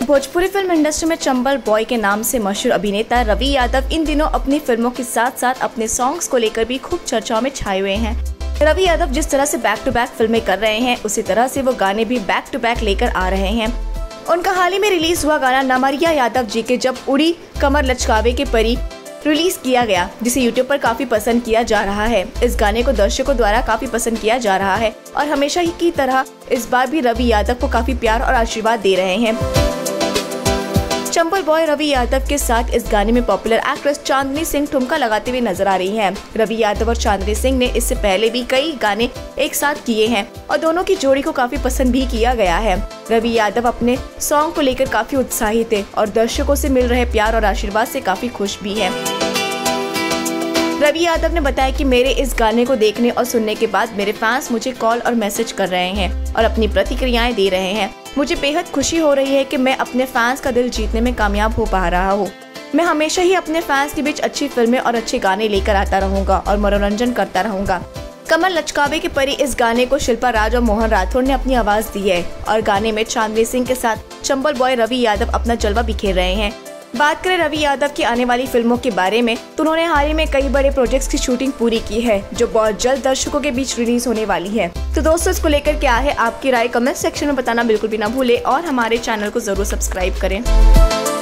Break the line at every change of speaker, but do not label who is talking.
Bhojpuri film industry में Chambal boy के नाम से मशहूर अभिनेता रवि यादव इन दिनों अपनी फिल्मों के साथ साथ अपने सॉन्ग्स को लेकर भी खूब चर्चाओं में छाए हुए हैं। रवि यादव जिस तरह से बैक टू बैक फिल्में कर रहे हैं, उसी तरह से वो गाने भी बैक टू बैक लेकर आ रहे हैं। उनका हाल ही में रिलीज हुआ गाना नमरिया यादव जी के जब उड़ी कमर लचकावे के परी रिलीज किया गया, जिसे यूट्यूब पर काफी पसंद किया जा रहा है। इस गाने को दर्शकों द्वारा काफी पसंद किया जा रहा है और हमेशा ही की तरह इस बार भी रवि यादव को काफी प्यार और आशीर्वाद दे रहे हैं। चंबल बॉय रवि यादव के साथ इस गाने में पॉपुलर एक्ट्रेस चांदनी सिंह ठुमका लगाते हुए नजर आ रही हैं। रवि यादव और चांदनी सिंह ने इससे पहले भी कई गाने एक साथ किए हैं और दोनों की जोड़ी को काफी पसंद भी किया गया है। रवि यादव अपने सॉन्ग को लेकर काफी उत्साहित थे और दर्शकों से मिल रहे प्यार और आशीर्वाद से काफी खुश भी है। रवि यादव ने बताया कि मेरे इस गाने को देखने और सुनने के बाद मेरे फैंस मुझे कॉल और मैसेज कर रहे हैं और अपनी प्रतिक्रियाएं दे रहे हैं। मुझे बेहद खुशी हो रही है कि मैं अपने फैंस का दिल जीतने में कामयाब हो पा रहा हूँ। मैं हमेशा ही अपने फैंस के बीच अच्छी फिल्में और अच्छे गाने लेकर आता रहूंगा और मनोरंजन करता रहूंगा। कमर लचकावे की परी इस गाने को शिल्पा राज और मोहन राठौड़ ने अपनी आवाज दी है और गाने में चांदनी सिंह के साथ चंबल बॉय रवि यादव अपना जलवा बिखेर रहे हैं। बात करें रवि यादव की आने वाली फिल्मों के बारे में तो उन्होंने हाल ही में कई बड़े प्रोजेक्ट्स की शूटिंग पूरी की है, जो बहुत जल्द दर्शकों के बीच रिलीज होने वाली है। तो दोस्तों, इसको लेकर क्या है आपकी राय, कमेंट सेक्शन में बताना बिल्कुल भी ना भूले और हमारे चैनल को जरूर सब्सक्राइब करें।